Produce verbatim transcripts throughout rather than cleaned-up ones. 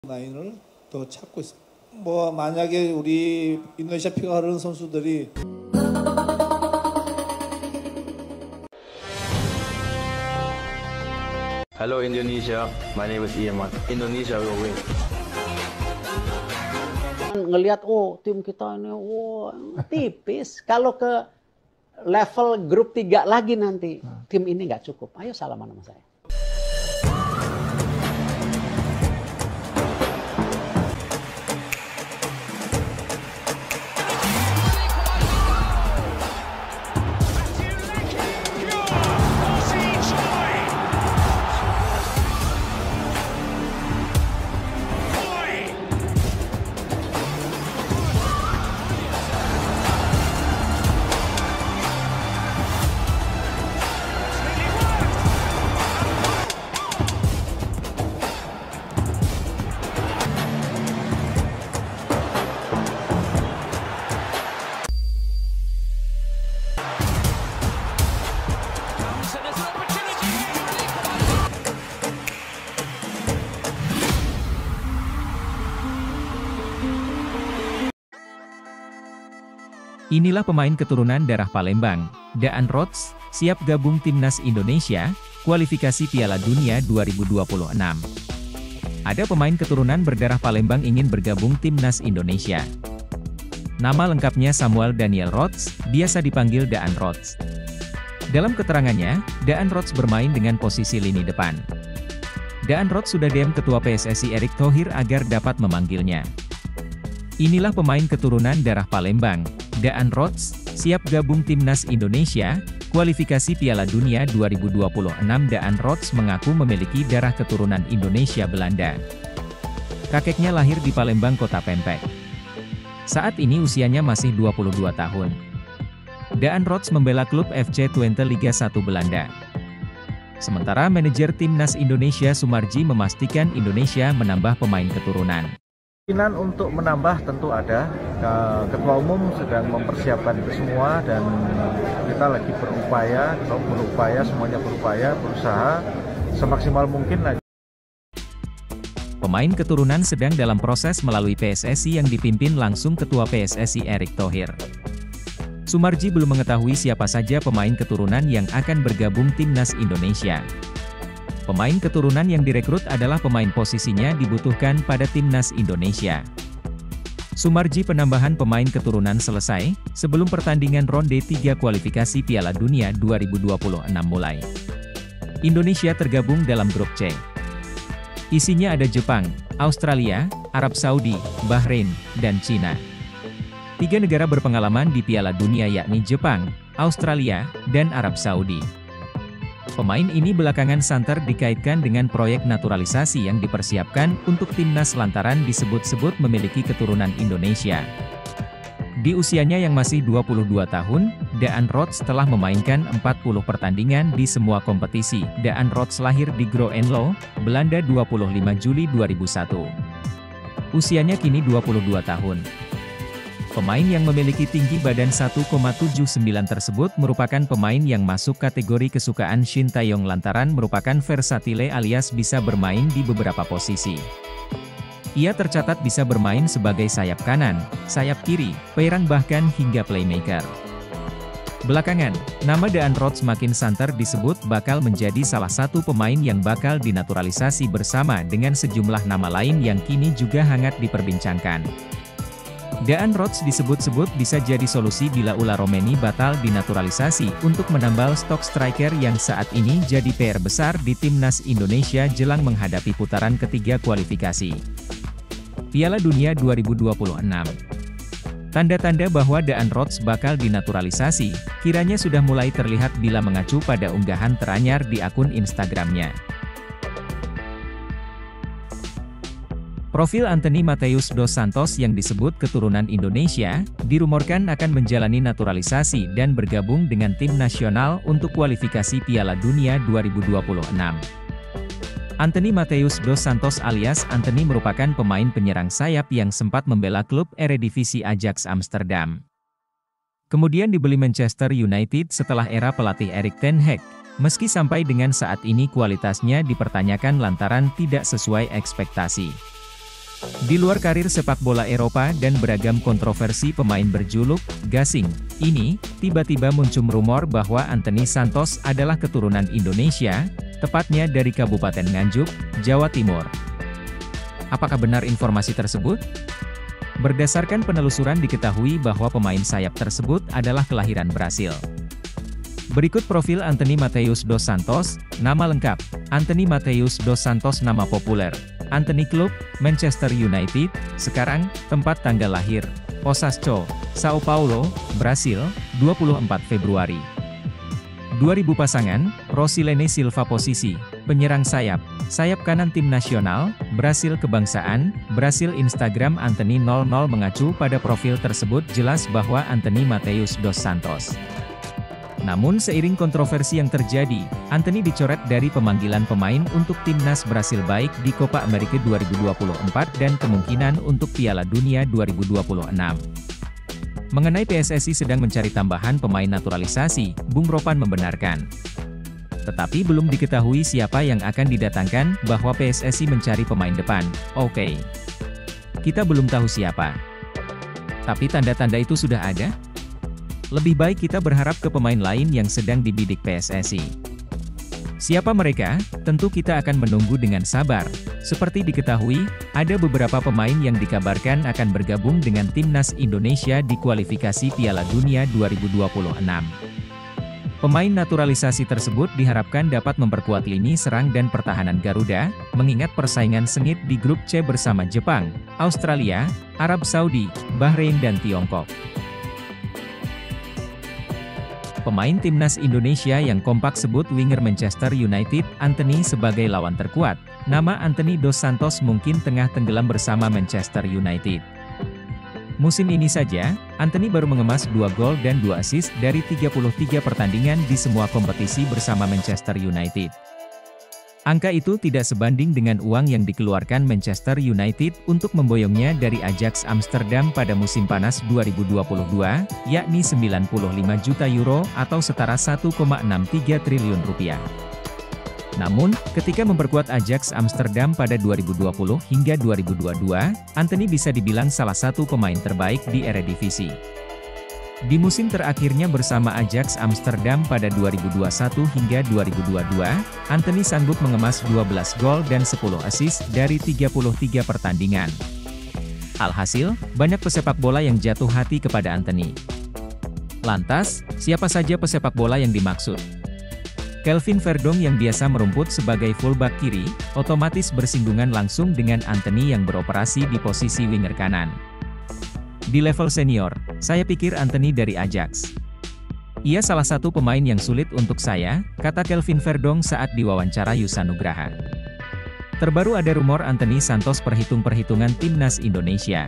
라인을 더 찾고 있습니다. 뭐 만약에 우리 인도네시아 피가 흐르는 선수들이 Hello Indonesia, my name is Iman. Indonesia will win. Ngelihat oh tim kita ini oh tipis. Kalau ke level grup tiga lagi nanti tim ini nggak cukup. Ayo salaman sama saya. Inilah pemain keturunan darah Palembang, Daan Rots, siap gabung Timnas Indonesia, kualifikasi Piala Dunia dua ribu dua puluh enam. Ada pemain keturunan berdarah Palembang ingin bergabung Timnas Indonesia. Nama lengkapnya Samuel Daniel Rots, biasa dipanggil Daan Rots. Dalam keterangannya, Daan Rots bermain dengan posisi lini depan. Daan Rots sudah D M Ketua P S S I Erick Thohir agar dapat memanggilnya. Inilah pemain keturunan darah Palembang, Daan Rots, siap gabung Timnas Indonesia, kualifikasi Piala Dunia dua ribu dua puluh enam. Daan Rots mengaku memiliki darah keturunan Indonesia Belanda. Kakeknya lahir di Palembang, Kota Pempek. Saat ini usianya masih dua puluh dua tahun. Daan Rots membela klub F C Twente Liga satu Belanda. Sementara manajer Timnas Indonesia Sumarji memastikan Indonesia menambah pemain keturunan. Kemungkinan untuk menambah tentu ada. Ketua Umum sedang mempersiapkan itu semua dan kita lagi berupaya, kita berupaya, semuanya berupaya, berusaha semaksimal mungkin lagi. Pemain keturunan sedang dalam proses melalui P S S I yang dipimpin langsung Ketua P S S I Erick Thohir. Sumarji belum mengetahui siapa saja pemain keturunan yang akan bergabung Timnas Indonesia. Pemain keturunan yang direkrut adalah pemain posisinya dibutuhkan pada Timnas Indonesia. Sumarji penambahan pemain keturunan selesai, sebelum pertandingan ronde tiga kualifikasi Piala Dunia dua ribu dua puluh enam mulai. Indonesia tergabung dalam grup C. Isinya ada Jepang, Australia, Arab Saudi, Bahrain, dan Cina. Tiga negara berpengalaman di Piala Dunia yakni Jepang, Australia, dan Arab Saudi. Pemain ini belakangan santer dikaitkan dengan proyek naturalisasi yang dipersiapkan untuk timnas lantaran disebut-sebut memiliki keturunan Indonesia. Di usianya yang masih dua puluh dua tahun, Daan Rots telah memainkan empat puluh pertandingan di semua kompetisi. Daan Rots lahir di Groenlo, Belanda dua puluh lima Juli dua ribu satu. Usianya kini dua puluh dua tahun. Pemain yang memiliki tinggi badan satu koma tujuh sembilan tersebut merupakan pemain yang masuk kategori kesukaan Shin Taeyong lantaran merupakan versatile alias bisa bermain di beberapa posisi. Ia tercatat bisa bermain sebagai sayap kanan, sayap kiri, penyerang bahkan hingga playmaker. Belakangan, nama Daan Rots makin santer disebut bakal menjadi salah satu pemain yang bakal dinaturalisasi bersama dengan sejumlah nama lain yang kini juga hangat diperbincangkan. Daan Rots disebut-sebut bisa jadi solusi bila Ula Romeni batal dinaturalisasi untuk menambal stok striker yang saat ini jadi P R besar di Timnas Indonesia jelang menghadapi putaran ketiga kualifikasi Piala Dunia dua ribu dua puluh enam. Tanda-tanda bahwa Daan Rots bakal dinaturalisasi, kiranya sudah mulai terlihat bila mengacu pada unggahan teranyar di akun Instagramnya. Profil Anthony Mateus dos Santos yang disebut keturunan Indonesia, dirumorkan akan menjalani naturalisasi dan bergabung dengan tim nasional untuk kualifikasi Piala Dunia dua ribu dua puluh enam. Anthony Mateus dos Santos alias Anthony merupakan pemain penyerang sayap yang sempat membela klub Eredivisie Ajax Amsterdam. Kemudian dibeli Manchester United setelah era pelatih Erik ten Hag, meski sampai dengan saat ini kualitasnya dipertanyakan lantaran tidak sesuai ekspektasi. Di luar karir sepak bola Eropa dan beragam kontroversi pemain berjuluk gasing ini, tiba-tiba muncul rumor bahwa Anthony Santos adalah keturunan Indonesia, tepatnya dari Kabupaten Nganjuk, Jawa Timur. Apakah benar informasi tersebut? Berdasarkan penelusuran diketahui bahwa pemain sayap tersebut adalah kelahiran Brasil. Berikut profil Anthony Matheus dos Santos, nama lengkap, Anthony Matheus dos Santos nama populer, Anthony Club, Manchester United, sekarang, tempat tanggal lahir, Osasco, Sao Paulo, Brasil, dua puluh empat Februari dua ribu pasangan, Rosilene Silva posisi, penyerang sayap, sayap kanan tim nasional, Brasil kebangsaan, Brasil Instagram Anthony nol nol mengacu pada profil tersebut jelas bahwa Anthony Matheus dos Santos. Namun seiring kontroversi yang terjadi, Anthony dicoret dari pemanggilan pemain untuk timnas Brasil baik di Copa America dua ribu dua puluh empat dan kemungkinan untuk Piala Dunia dua ribu dua puluh enam. Mengenai P S S I sedang mencari tambahan pemain naturalisasi, Bung Ropan membenarkan. Tetapi belum diketahui siapa yang akan didatangkan, bahwa P S S I mencari pemain depan, oke. Okay. Kita belum tahu siapa. Tapi tanda-tanda itu sudah ada? Lebih baik kita berharap ke pemain lain yang sedang dibidik P S S I. Siapa mereka? Tentu kita akan menunggu dengan sabar. Seperti diketahui, ada beberapa pemain yang dikabarkan akan bergabung dengan timnas Indonesia di kualifikasi Piala Dunia dua ribu dua puluh enam. Pemain naturalisasi tersebut diharapkan dapat memperkuat lini serang dan pertahanan Garuda, mengingat persaingan sengit di grup C bersama Jepang, Australia, Arab Saudi, Bahrain dan Tiongkok. Pemain timnas Indonesia yang kompak sebut winger Manchester United, Anthony sebagai lawan terkuat. Nama Anthony dos Santos mungkin tengah tenggelam bersama Manchester United. Musim ini saja, Anthony baru mengemas dua gol dan dua assist dari tiga puluh tiga pertandingan di semua kompetisi bersama Manchester United. Angka itu tidak sebanding dengan uang yang dikeluarkan Manchester United untuk memboyongnya dari Ajax Amsterdam pada musim panas dua ribu dua puluh dua, yakni sembilan puluh lima juta euro atau setara satu koma enam tiga triliun rupiah. Namun, ketika memperkuat Ajax Amsterdam pada dua ribu dua puluh hingga dua ribu dua puluh dua, Anthony bisa dibilang salah satu pemain terbaik di Eredivisie. Di musim terakhirnya bersama Ajax Amsterdam pada dua ribu dua puluh satu hingga dua ribu dua puluh dua, Anthony sanggup mengemas dua belas gol dan sepuluh assist dari tiga puluh tiga pertandingan. Alhasil, banyak pesepak bola yang jatuh hati kepada Anthony. Lantas, siapa saja pesepak bola yang dimaksud? Kelvin Verdong yang biasa merumput sebagai fullback kiri, otomatis bersinggungan langsung dengan Anthony yang beroperasi di posisi winger kanan. Di level senior, saya pikir Anthony dari Ajax. Ia salah satu pemain yang sulit untuk saya, kata Kelvin Verdong saat diwawancara Yusa Nugraha. Terbaru ada rumor Anthony Santos perhitung-perhitungan timnas Indonesia.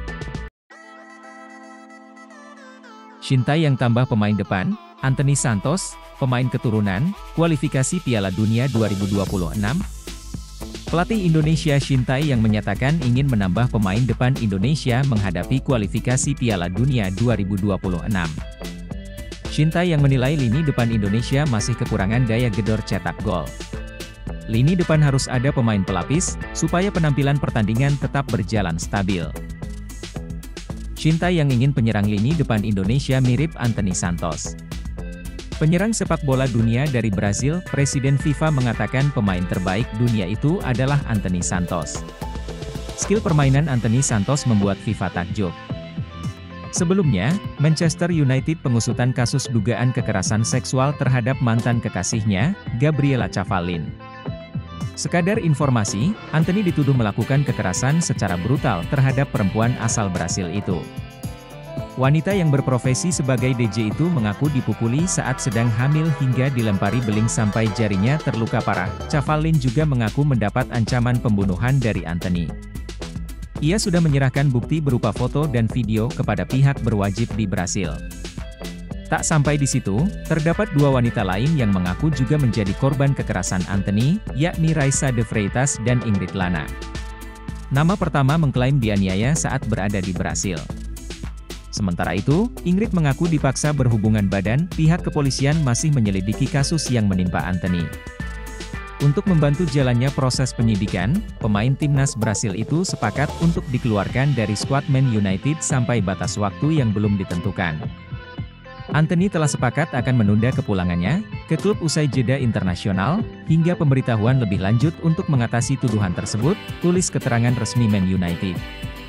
Shintai yang tambah pemain depan, Anthony Santos, pemain keturunan, kualifikasi Piala Dunia dua ribu dua puluh enam. Pelatih Indonesia Shintai yang menyatakan ingin menambah pemain depan Indonesia menghadapi kualifikasi Piala Dunia dua ribu dua puluh enam. Shintai yang menilai lini depan Indonesia masih kekurangan daya gedor cetak gol. Lini depan harus ada pemain pelapis, supaya penampilan pertandingan tetap berjalan stabil. Shintai yang ingin penyerang lini depan Indonesia mirip Anthony Santos. Penyerang sepak bola dunia dari Brasil, Presiden FIFA mengatakan pemain terbaik dunia itu adalah Anthony Santos. Skill permainan Anthony Santos membuat FIFA takjub. Sebelumnya, Manchester United pengusutan kasus dugaan kekerasan seksual terhadap mantan kekasihnya, Gabriela Cavallin. Sekadar informasi, Anthony dituduh melakukan kekerasan secara brutal terhadap perempuan asal Brasil itu. Wanita yang berprofesi sebagai D J itu mengaku dipukuli saat sedang hamil hingga dilempari beling sampai jarinya terluka parah. Cavallin juga mengaku mendapat ancaman pembunuhan dari Anthony. Ia sudah menyerahkan bukti berupa foto dan video kepada pihak berwajib di Brasil. Tak sampai di situ, terdapat dua wanita lain yang mengaku juga menjadi korban kekerasan Anthony, yakni Raisa de Freitas dan Ingrid Lana. Nama pertama mengklaim dianiaya saat berada di Brasil. Sementara itu, Ingrid mengaku dipaksa berhubungan badan, pihak kepolisian masih menyelidiki kasus yang menimpa Anthony. Untuk membantu jalannya proses penyidikan, pemain timnas Brasil itu sepakat untuk dikeluarkan dari skuad Man United sampai batas waktu yang belum ditentukan. Antony telah sepakat akan menunda kepulangannya ke klub usai jeda internasional, hingga pemberitahuan lebih lanjut untuk mengatasi tuduhan tersebut, tulis keterangan resmi Man United.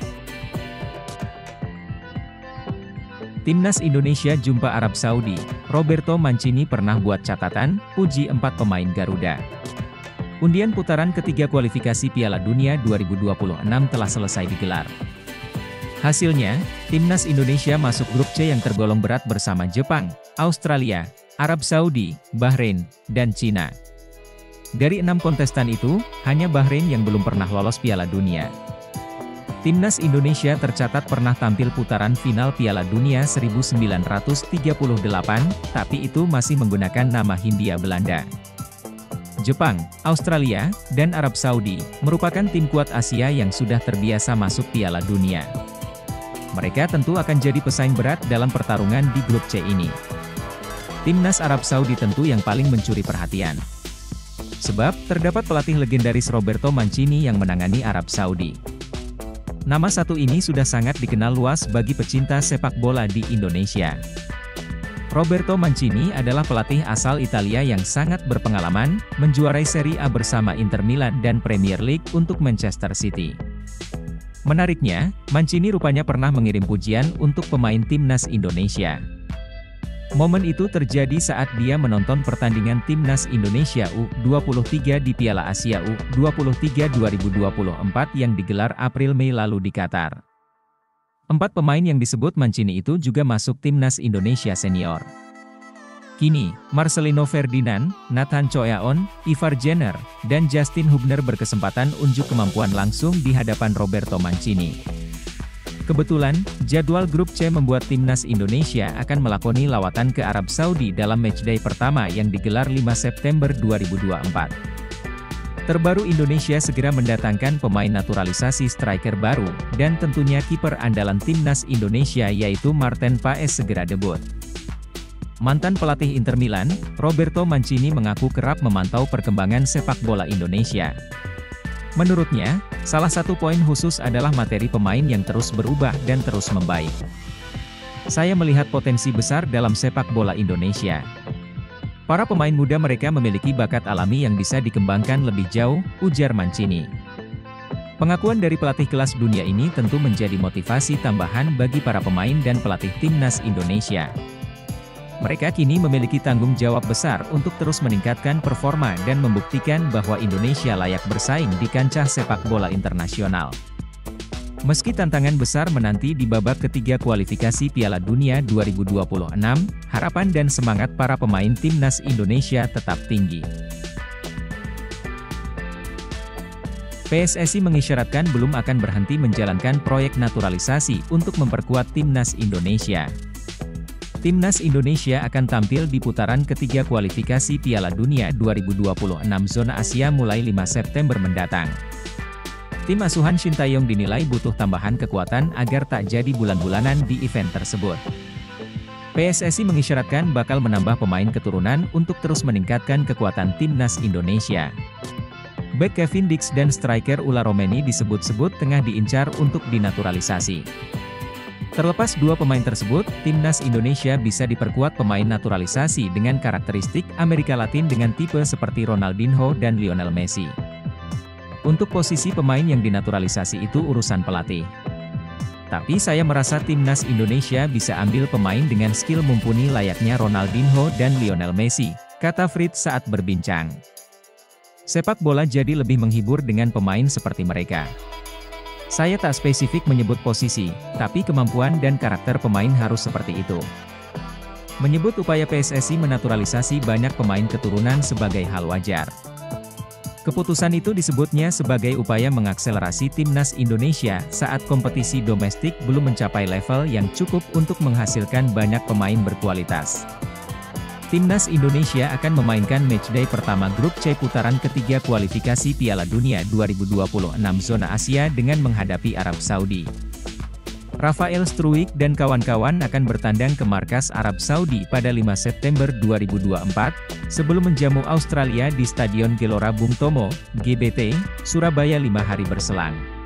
Timnas Indonesia jumpa Arab Saudi, Roberto Mancini pernah buat catatan, puji empat pemain Garuda. Undian putaran ketiga kualifikasi Piala Dunia dua ribu dua puluh enam telah selesai digelar. Hasilnya, Timnas Indonesia masuk grup C yang tergolong berat bersama Jepang, Australia, Arab Saudi, Bahrain, dan Cina. Dari enam kontestan itu, hanya Bahrain yang belum pernah lolos Piala Dunia. Timnas Indonesia tercatat pernah tampil putaran final Piala Dunia seribu sembilan ratus tiga puluh delapan, tapi itu masih menggunakan nama Hindia Belanda. Jepang, Australia, dan Arab Saudi merupakan tim kuat Asia yang sudah terbiasa masuk Piala Dunia. Mereka tentu akan jadi pesaing berat dalam pertarungan di grup C ini. Timnas Arab Saudi tentu yang paling mencuri perhatian. Sebab, terdapat pelatih legendaris Roberto Mancini yang menangani Arab Saudi. Nama satu ini sudah sangat dikenal luas bagi pecinta sepak bola di Indonesia. Roberto Mancini adalah pelatih asal Italia yang sangat berpengalaman, menjuarai Serie A bersama Inter Milan dan Premier League untuk Manchester City. Menariknya, Mancini rupanya pernah mengirim pujian untuk pemain timnas Indonesia. Momen itu terjadi saat dia menonton pertandingan timnas Indonesia U dua puluh tiga di Piala Asia U dua puluh tiga dua ribu dua puluh empat yang digelar April-Mei lalu di Qatar. Empat pemain yang disebut Mancini itu juga masuk timnas Indonesia senior. Kini, Marcelino Ferdinand, Nathan Choeaon, Ivar Jenner, dan Justin Hubner berkesempatan unjuk kemampuan langsung di hadapan Roberto Mancini. Kebetulan, jadwal grup C membuat timnas Indonesia akan melakoni lawatan ke Arab Saudi dalam matchday pertama yang digelar lima September dua ribu dua puluh empat. Terbaru Indonesia segera mendatangkan pemain naturalisasi striker baru, dan tentunya kiper andalan timnas Indonesia yaitu Marten Paes segera debut. Mantan pelatih Inter Milan, Roberto Mancini mengaku kerap memantau perkembangan sepak bola Indonesia. Menurutnya, salah satu poin khusus adalah materi pemain yang terus berubah dan terus membaik. Saya melihat potensi besar dalam sepak bola Indonesia. Para pemain muda mereka memiliki bakat alami yang bisa dikembangkan lebih jauh, ujar Mancini. Pengakuan dari pelatih kelas dunia ini tentu menjadi motivasi tambahan bagi para pemain dan pelatih timnas Indonesia. Mereka kini memiliki tanggung jawab besar untuk terus meningkatkan performa dan membuktikan bahwa Indonesia layak bersaing di kancah sepak bola internasional. Meski tantangan besar menanti di babak ketiga kualifikasi Piala Dunia dua ribu dua puluh enam, harapan dan semangat para pemain timnas Indonesia tetap tinggi. P S S I mengisyaratkan belum akan berhenti menjalankan proyek naturalisasi untuk memperkuat timnas Indonesia. Timnas Indonesia akan tampil di putaran ketiga kualifikasi Piala Dunia dua ribu dua puluh enam zona Asia mulai lima September mendatang. Tim asuhan Shin Tae-yong dinilai butuh tambahan kekuatan agar tak jadi bulan-bulanan di event tersebut. P S S I mengisyaratkan bakal menambah pemain keturunan untuk terus meningkatkan kekuatan timnas Indonesia. Bek Kevin Dix dan striker Ula Romeni disebut-sebut tengah diincar untuk dinaturalisasi. Terlepas dua pemain tersebut, timnas Indonesia bisa diperkuat pemain naturalisasi dengan karakteristik Amerika Latin dengan tipe seperti Ronaldinho dan Lionel Messi. Untuk posisi pemain yang dinaturalisasi itu urusan pelatih. Tapi saya merasa timnas Indonesia bisa ambil pemain dengan skill mumpuni layaknya Ronaldinho dan Lionel Messi, kata Fritz saat berbincang. Sepak bola jadi lebih menghibur dengan pemain seperti mereka. Saya tak spesifik menyebut posisi, tapi kemampuan dan karakter pemain harus seperti itu. Menyebut upaya P S S I menaturalisasi banyak pemain keturunan sebagai hal wajar. Keputusan itu disebutnya sebagai upaya mengakselerasi timnas Indonesia saat kompetisi domestik belum mencapai level yang cukup untuk menghasilkan banyak pemain berkualitas. Timnas Indonesia akan memainkan matchday pertama grup C putaran ketiga kualifikasi Piala Dunia dua ribu dua puluh enam zona Asia dengan menghadapi Arab Saudi. Rafael Struijk dan kawan-kawan akan bertandang ke markas Arab Saudi pada lima September dua ribu dua puluh empat, sebelum menjamu Australia di Stadion Gelora Bung Tomo, G B T, Surabaya lima hari berselang.